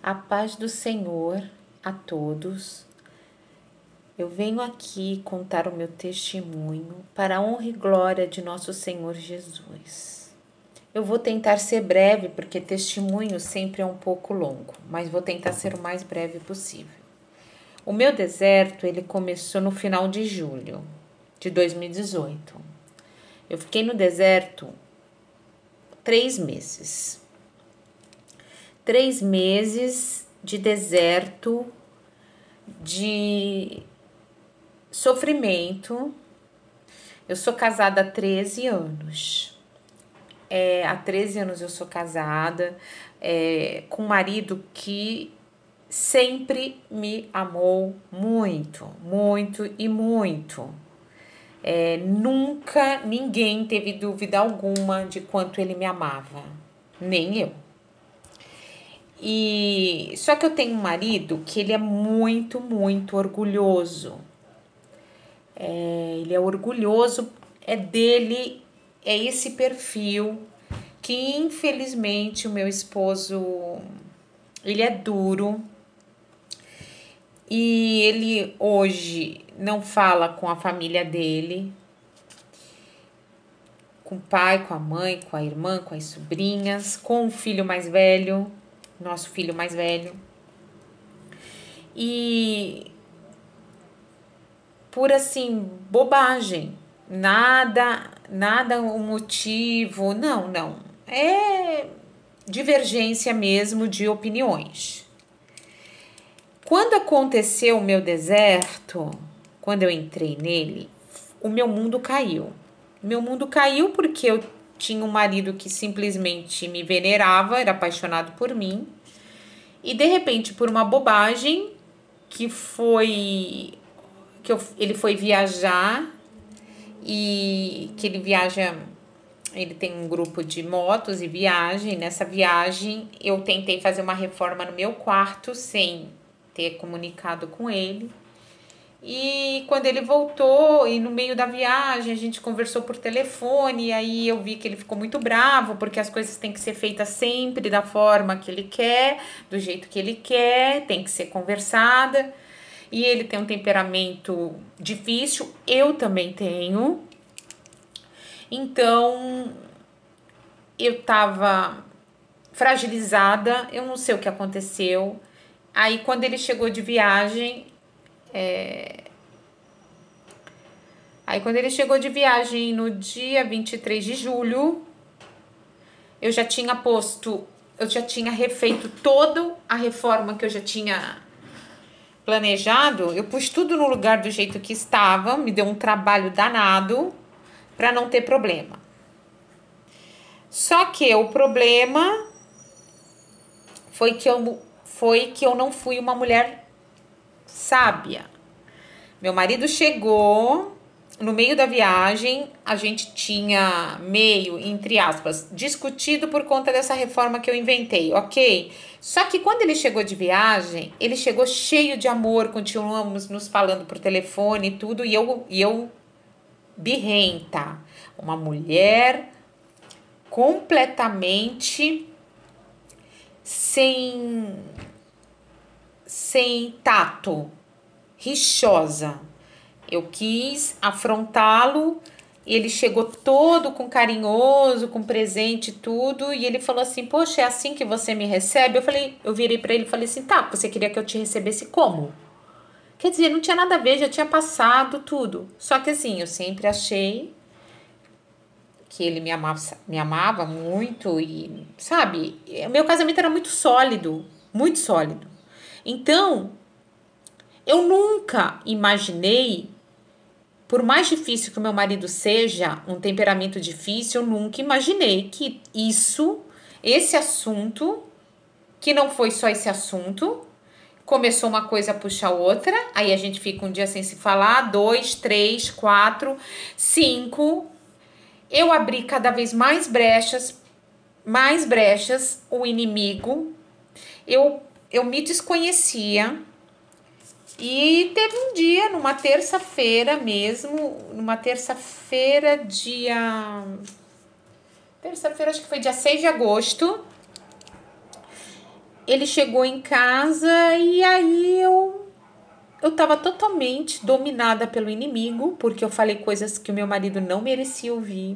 A paz do Senhor a todos. Eu venho aqui contar o meu testemunho para a honra e glória de nosso Senhor Jesus. Eu vou tentar ser breve, porque testemunho sempre é um pouco longo, mas vou tentar ser o mais breve possível. O meu deserto, ele começou no final de julho de 2018. Eu fiquei no deserto 3 meses. 3 meses de deserto, de sofrimento. Eu sou casada há 13 anos. Há 13 anos eu sou casada com um marido que sempre me amou muito, muito e muito. Nunca ninguém teve dúvida alguma de quanto ele me amava, nem eu. E só que eu tenho um marido que ele é muito, muito orgulhoso. Ele é orgulhoso, é dele, é esse perfil que infelizmente o meu esposo, ele é duro. E ele hoje não fala com a família dele, com o pai, com a mãe, com a irmã, com as sobrinhas, com o filho mais velho, nosso filho mais velho. E por assim, bobagem, nada um motivo, não. É divergência mesmo de opiniões. Quando aconteceu o meu deserto, quando eu entrei nele, o meu mundo caiu. Meu mundo caiu porque eu tinha um marido que simplesmente me venerava, era apaixonado por mim. E de repente, por uma bobagem, ele foi viajar, e que ele tem um grupo de motos e viagem. Nessa viagem, eu tentei fazer uma reforma no meu quarto sem ter comunicado com ele. E quando ele voltou, e no meio da viagem, a gente conversou por telefone, e aí eu vi que ele ficou muito bravo, porque as coisas têm que ser feitas sempre da forma que ele quer, do jeito que ele quer, tem que ser conversada. E ele tem um temperamento difícil, eu também tenho. Então, eu tava fragilizada, eu não sei o que aconteceu. Aí, quando ele chegou de viagem, no dia 23 de julho, eu já tinha refeito toda a reforma que eu já tinha planejado. Eu pus tudo no lugar do jeito que estava, me deu um trabalho danado para não ter problema. Só que o problema foi que eu não fui uma mulher sábia. Meu marido chegou no meio da viagem, a gente tinha meio, entre aspas, discutido por conta dessa reforma que eu inventei, ok? Só que quando ele chegou de viagem, ele chegou cheio de amor, continuamos nos falando por telefone e tudo, e eu birrenta, uma mulher completamente sem tato, rixosa. Eu quis afrontá-lo, ele chegou todo com carinhoso, com presente e tudo, e ele falou assim: poxa, é assim que você me recebe? Eu virei pra ele e falei assim: tá, você queria que eu te recebesse como? Quer dizer, não tinha nada a ver, já tinha passado tudo. Só que assim, eu sempre achei que ele me amava muito e, sabe, o meu casamento era muito sólido, muito sólido. Então, eu nunca imaginei, por mais difícil que o meu marido seja, um temperamento difícil, eu nunca imaginei que esse assunto, que não foi só esse assunto, começou uma coisa a puxar outra, aí a gente fica um dia sem se falar, 2, 3, 4, 5. Eu abri cada vez mais brechas, o inimigo. Eu me desconhecia. E teve um dia, numa terça-feira, acho que foi dia 6 de agosto, ele chegou em casa e aí eu tava totalmente dominada pelo inimigo, porque eu falei coisas que o meu marido não merecia ouvir.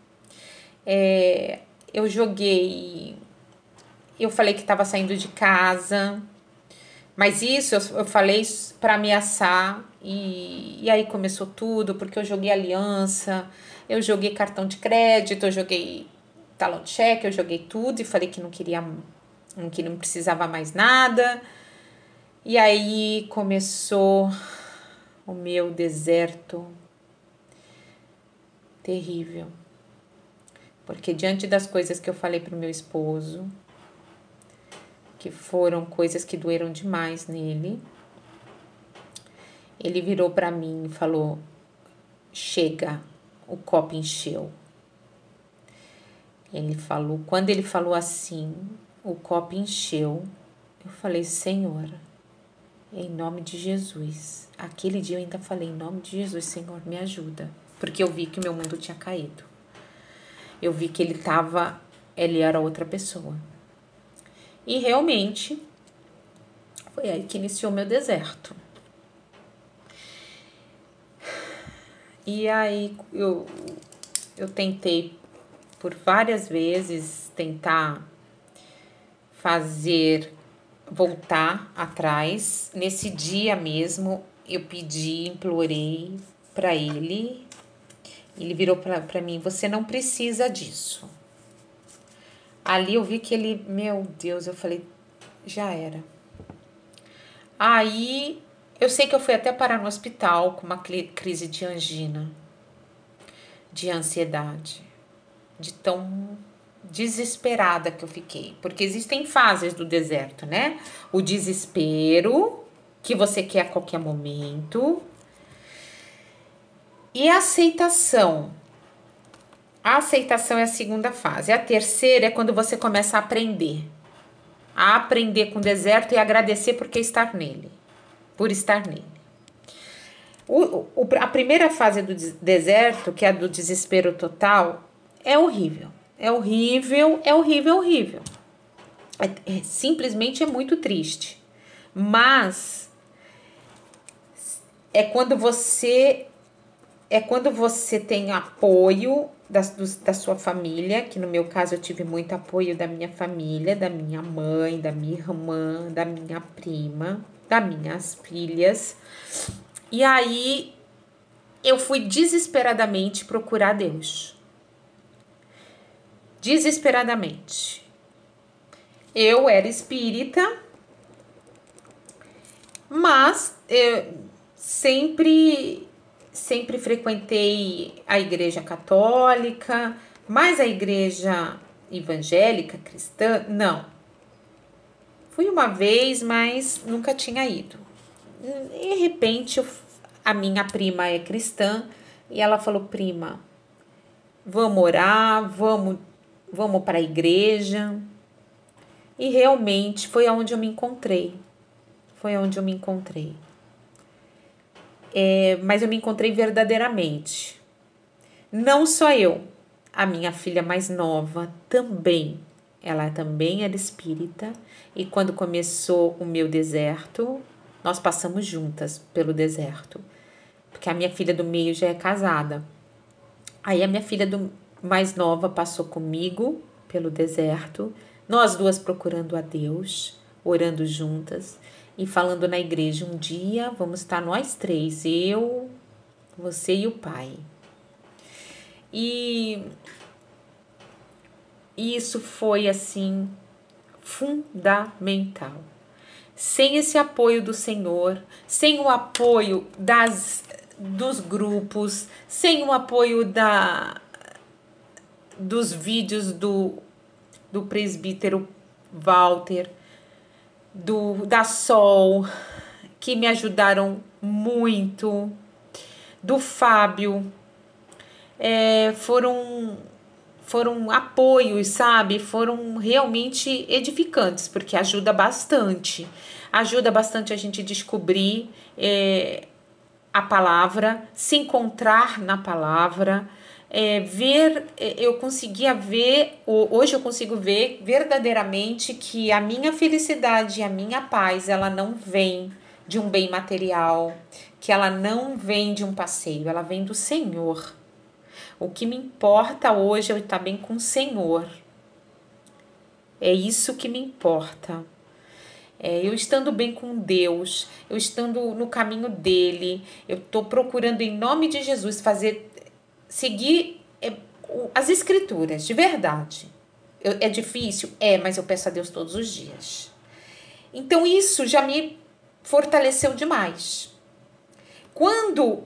Eu joguei, eu falei que estava saindo de casa, mas isso eu falei para ameaçar e aí começou tudo, porque eu joguei aliança, eu joguei cartão de crédito, eu joguei talão de cheque, eu joguei tudo e falei que que não precisava mais nada. E aí começou o meu deserto terrível. Porque diante das coisas que eu falei pro meu esposo, que foram coisas que doeram demais nele, ele virou para mim e falou: chega, o copo encheu. Quando ele falou assim, o copo encheu, eu falei: Senhor, em nome de Jesus. Aquele dia eu ainda falei: em nome de Jesus, Senhor, me ajuda. Porque eu vi que o meu mundo tinha caído. Eu vi que ele era outra pessoa. E realmente, foi aí que iniciou meu deserto. E aí eu tentei por várias vezes voltar atrás. Nesse dia mesmo eu implorei para ele. Ele virou para mim: você não precisa disso. Ali eu vi que ele, meu Deus, eu falei: já era. Aí eu sei que eu fui até parar no hospital com uma crise de angina, de ansiedade, de tão desesperada que eu fiquei. Porque existem fases do deserto, né? O desespero, que você quer a qualquer momento, e a aceitação. A aceitação é a segunda fase. A terceira é quando você começa a aprender com o deserto e agradecer por estar nele. A primeira fase do deserto, que é a do desespero total, é horrível. É horrível. Simplesmente é muito triste. Mas é quando você tem apoio da sua família, que no meu caso eu tive muito apoio da minha família, da minha mãe, da minha irmã, da minha prima, das minhas filhas. E aí eu fui desesperadamente procurar Deus. Desesperadamente. Eu era espírita, mas eu sempre frequentei a igreja católica, mas a igreja evangélica, cristã, não. Fui uma vez, mas nunca tinha ido. De repente, a minha prima é cristã e ela falou: prima, vamos orar, vamos para a igreja. E realmente foi onde eu me encontrei. Mas eu me encontrei verdadeiramente. Não só eu, a minha filha mais nova também. Ela também era espírita. E quando começou o meu deserto, nós passamos juntas pelo deserto. Porque a minha filha do meio já é casada. Aí a minha filha mais nova passou comigo pelo deserto. Nós duas procurando a Deus, orando juntas. E falando na igreja: um dia vamos estar nós três, eu, você e o pai. E isso foi assim fundamental. Sem esse apoio do Senhor, sem o apoio dos grupos, sem o apoio dos vídeos do presbítero Walter, da Sol, que me ajudaram muito, do Fábio, foram apoios, sabe? Foram realmente edificantes, porque ajuda bastante a gente descobrir a palavra, se encontrar na palavra, eu conseguia ver, hoje eu consigo ver verdadeiramente que a minha felicidade e a minha paz, ela não vem de um bem material, que ela não vem de um passeio, ela vem do Senhor. O que me importa hoje é eu estar bem com o Senhor. É isso que me importa. Eu estando bem com Deus, eu estando no caminho dele, eu estou procurando em nome de Jesus seguir as escrituras, de verdade. É difícil? Mas eu peço a Deus todos os dias. Então isso já me fortaleceu demais. Quando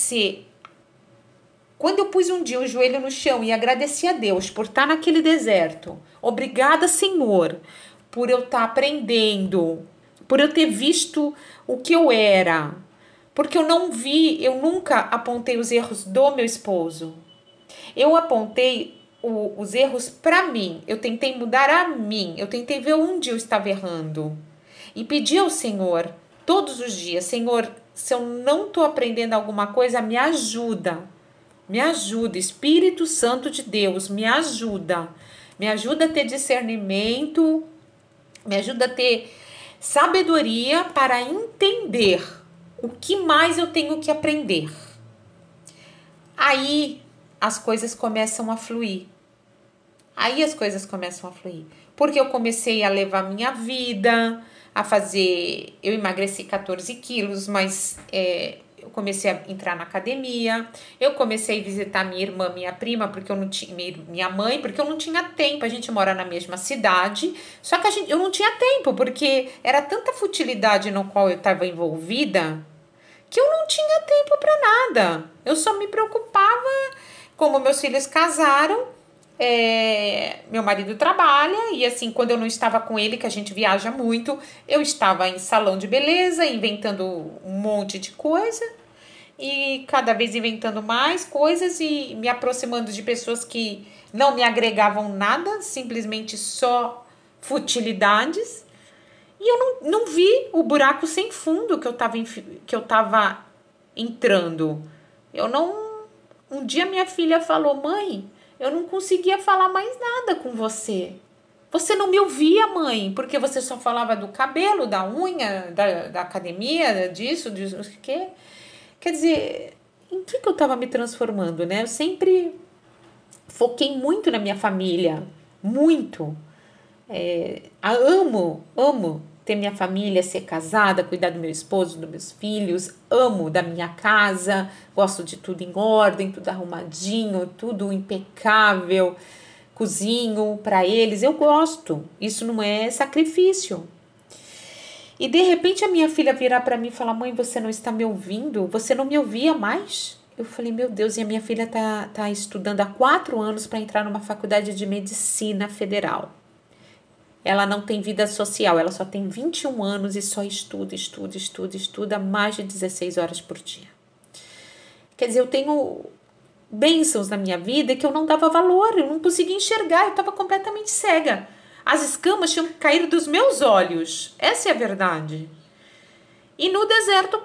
eu pus um dia o joelho no chão e agradeci a Deus por estar naquele deserto, obrigada, Senhor, por eu estar aprendendo, por eu ter visto o que eu era, porque eu nunca apontei os erros do meu esposo. Eu apontei os erros para mim, eu tentei mudar a mim, eu tentei ver onde eu estava errando e pedi ao Senhor todos os dias, Senhor, se eu não estou aprendendo alguma coisa, me ajuda, Espírito Santo de Deus, me ajuda a ter discernimento, me ajuda a ter sabedoria para entender o que mais eu tenho que aprender. Aí as coisas começam a fluir. Porque eu comecei a levar minha vida, eu emagreci 14 quilos, mas eu comecei a entrar na academia, eu comecei a visitar minha irmã, minha prima, porque eu não tinha, minha mãe, porque eu não tinha tempo. A gente mora na mesma cidade, só que eu não tinha tempo, porque era tanta futilidade no qual eu estava envolvida, que eu não tinha tempo para nada. Eu só me preocupava, como meus filhos casaram, meu marido trabalha, e assim, quando eu não estava com ele, que a gente viaja muito, eu estava em salão de beleza, inventando um monte de coisa, e cada vez inventando mais coisas e me aproximando de pessoas que não me agregavam nada, simplesmente só futilidades. E eu não vi o buraco sem fundo que eu estava entrando. Um dia minha filha falou: mãe, eu não conseguia falar mais nada com você. Você não me ouvia, mãe, porque você só falava do cabelo, da unha, da academia, disso, o quê? Quer dizer, em que eu estava me transformando, né? Eu sempre foquei muito na minha família, muito. Amo ter minha família, ser casada, cuidar do meu esposo, dos meus filhos, amo da minha casa, gosto de tudo em ordem, tudo arrumadinho, tudo impecável, cozinho para eles, eu gosto, isso não é sacrifício. E de repente a minha filha virar para mim e falar: mãe, você não está me ouvindo? Você não me ouvia mais? Eu falei: meu Deus, e a minha filha tá estudando há 4 anos para entrar numa faculdade de medicina federal. Ela não tem vida social, ela só tem 21 anos e só estuda mais de 16 horas por dia. Quer dizer, eu tenho bênçãos na minha vida que eu não dava valor, eu não conseguia enxergar, eu estava completamente cega. As escamas tinham caído dos meus olhos, essa é a verdade. E no deserto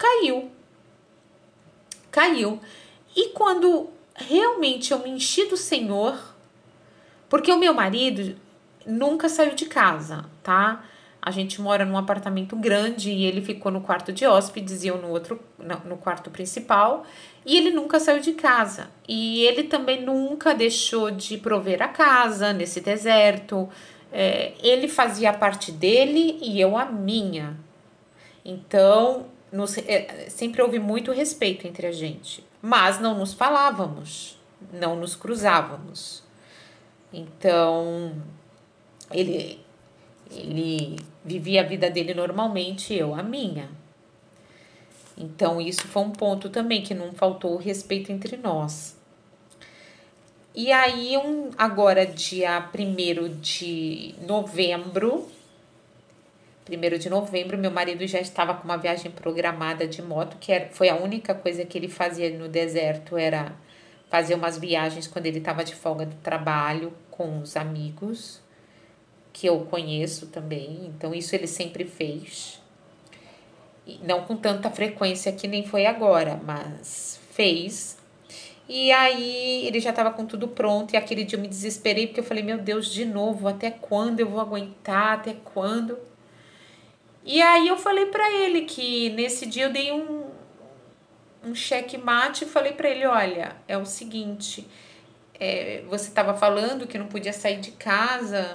caiu. E quando realmente eu me enchi do Senhor, porque o meu marido nunca saiu de casa, tá? A gente mora num apartamento grande e ele ficou no quarto de hóspedes e eu no quarto principal, e ele nunca saiu de casa. E ele também nunca deixou de prover a casa nesse deserto. Ele fazia a parte dele e eu a minha. Então, sempre houve muito respeito entre a gente, mas não nos falávamos, não nos cruzávamos. Então, ele vivia a vida dele normalmente, eu a minha. Então, isso foi um ponto também, que não faltou o respeito entre nós. E aí, agora, dia 1º de novembro, meu marido já estava com uma viagem programada de moto, foi a única coisa que ele fazia no deserto, era fazer umas viagens quando ele estava de folga do trabalho com os amigos, que eu conheço também. Então, isso ele sempre fez. E não com tanta frequência que nem foi agora, mas fez. E aí ele já estava com tudo pronto, e aquele dia eu me desesperei, porque eu falei, meu Deus, de novo, até quando eu vou aguentar, até quando? E aí eu falei para ele que nesse dia eu dei um checkmate e falei para ele, olha, é o seguinte, você estava falando que não podia sair de casa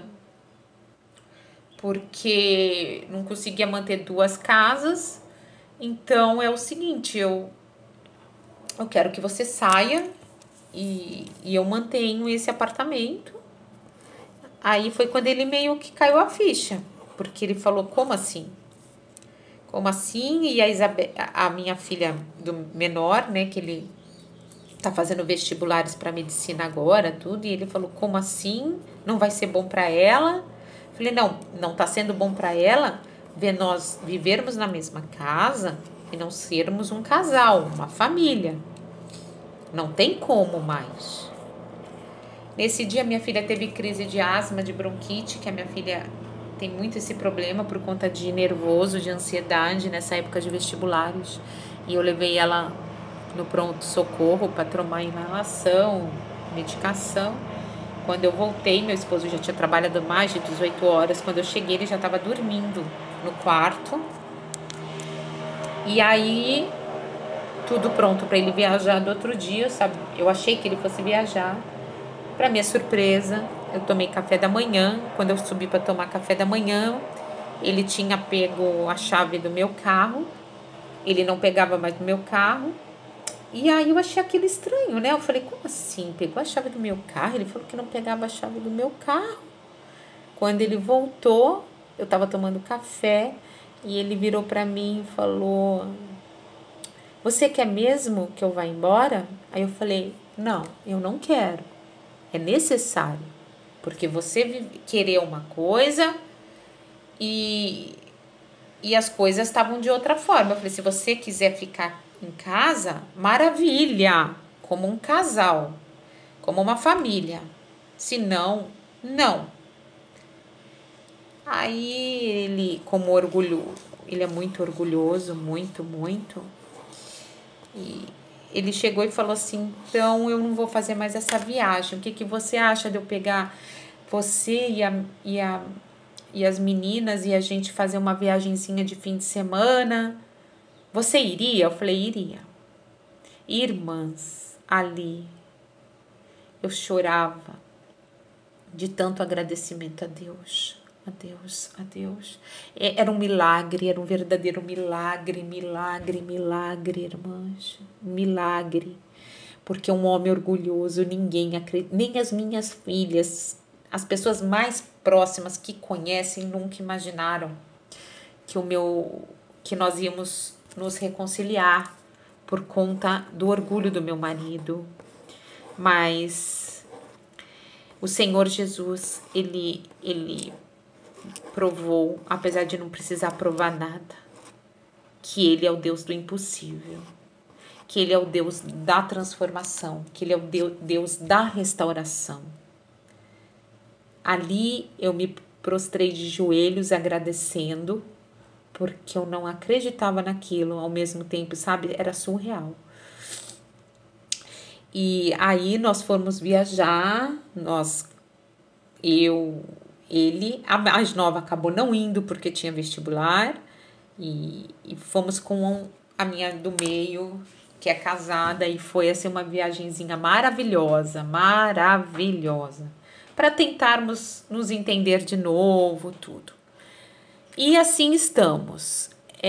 porque não conseguia manter 2 casas, então é o seguinte, eu quero que você saia e eu mantenho esse apartamento. Aí foi quando ele meio que caiu a ficha, porque ele falou, como assim? Como assim? E a minha filha do menor, né, que ele tá fazendo vestibulares para medicina agora, tudo, e ele falou, como assim? Não vai ser bom para ela? Falei, não tá sendo bom para ela ver nós vivermos na mesma casa e não sermos um casal, uma família. Não tem como mais. Nesse dia, minha filha teve crise de asma, de bronquite, que a minha filha tem muito esse problema por conta de nervoso, de ansiedade nessa época de vestibulares. E eu levei ela no pronto-socorro para tomar inalação, medicação. Quando eu voltei, meu esposo já tinha trabalhado mais de 18 horas. Quando eu cheguei, ele já estava dormindo no quarto. E aí, tudo pronto para ele viajar do outro dia, sabe? Eu achei que ele fosse viajar. Para minha surpresa, eu tomei café da manhã. Quando eu subi para tomar café da manhã, ele tinha pego a chave do meu carro. Ele não pegava mais do meu carro. E aí eu achei aquilo estranho, né? Eu falei, como assim? Pegou a chave do meu carro? Ele falou que não pegava a chave do meu carro. Quando ele voltou, eu estava tomando café e ele virou para mim e falou, você quer mesmo que eu vá embora? Aí eu falei, não, eu não quero. É necessário, porque você querer uma coisa e as coisas estavam de outra forma. Eu falei, se você quiser ficar em casa, maravilha, como um casal, como uma família. Se não, não. Aí ele, como orgulho, ele é muito orgulhoso, muito, muito. E ele chegou e falou assim, então eu não vou fazer mais essa viagem. O que você acha de eu pegar você e as meninas e a gente fazer uma viagenzinha de fim de semana? Você iria? Eu falei, iria. Irmãs, ali eu chorava de tanto agradecimento a Deus. A Deus, a Deus. Era um milagre, era um verdadeiro milagre, milagre, milagre, irmãs. Milagre. Porque um homem orgulhoso, ninguém acredita, nem as minhas filhas, as pessoas mais próximas que conhecem nunca imaginaram que nós íamos nos reconciliar por conta do orgulho do meu marido. Mas o Senhor Jesus, ele provou, apesar de não precisar provar nada, que ele é o Deus do impossível, que ele é o Deus da transformação, que ele é o Deus da restauração. Ali eu me prostrei de joelhos agradecendo, porque eu não acreditava naquilo, ao mesmo tempo, sabe, era surreal. E aí nós fomos viajar, a mais nova acabou não indo porque tinha vestibular, e fomos com a minha do meio, que é casada, e foi assim uma viagenzinha maravilhosa, maravilhosa, para tentarmos nos entender de novo, tudo. E assim estamos.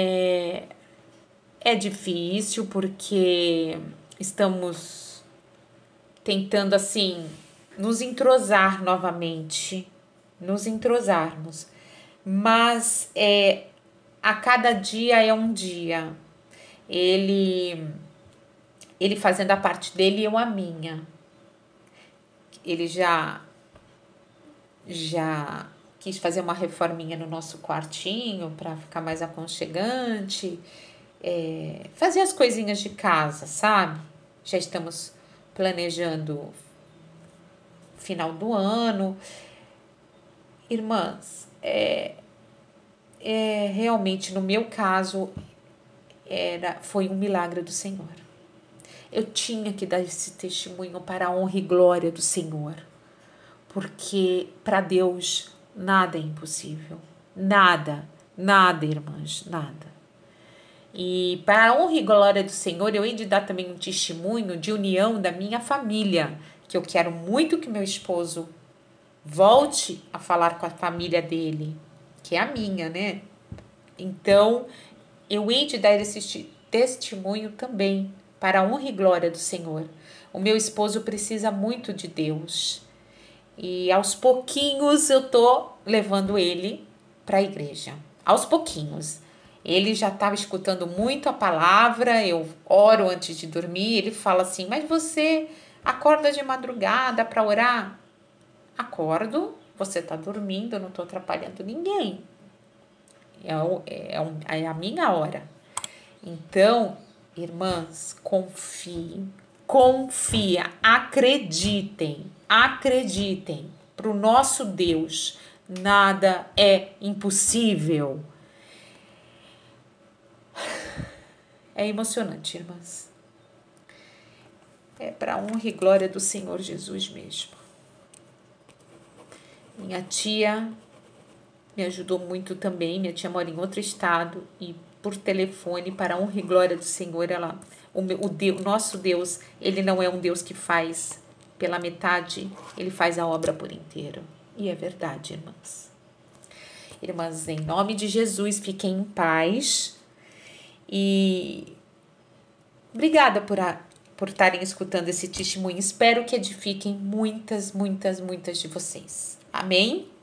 É difícil porque estamos tentando assim nos entrosar novamente, nos entrosarmos, mas a cada dia é um dia. Ele fazendo a parte dele e eu a minha. Ele já quis fazer uma reforminha no nosso quartinho para ficar mais aconchegante, fazer as coisinhas de casa, sabe? Já estamos planejando final do ano. Irmãs, realmente no meu caso foi um milagre do Senhor. eu tinha que dar esse testemunho para a honra e glória do Senhor. Porque para Deus nada é impossível. Nada, nada, irmãs, nada. E para a honra e glória do Senhor, eu hei de dar também um testemunho de união da minha família, que eu quero muito que meu esposo volte a falar com a família dele, que é a minha, né? Então, eu hei de dar esse testemunho também para a honra e glória do Senhor. O meu esposo precisa muito de Deus. E aos pouquinhos eu tô levando ele para a igreja. Aos pouquinhos. Ele já estava escutando muito a palavra, eu oro antes de dormir, ele fala assim, mas você acorda de madrugada para orar? Acordo, você está dormindo, eu não estou atrapalhando ninguém. É a minha hora. Então, irmãs, confia, acreditem. Para o nosso Deus, nada é impossível. É emocionante, irmãs. É para a honra e glória do Senhor Jesus mesmo. Minha tia me ajudou muito também. Minha tia mora em outro estado e por telefone, para a honra e glória do Senhor, o nosso Deus, ele não é um Deus que faz pela metade, ele faz a obra por inteiro. E é verdade, irmãs. Irmãs, em nome de Jesus, fiquem em paz. E obrigada por estarem escutando esse testemunho. Espero que edifiquem muitas de vocês. Amém?